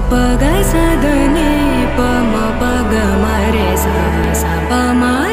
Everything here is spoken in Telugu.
प ग स द नि प म प ग म रे सा सा प म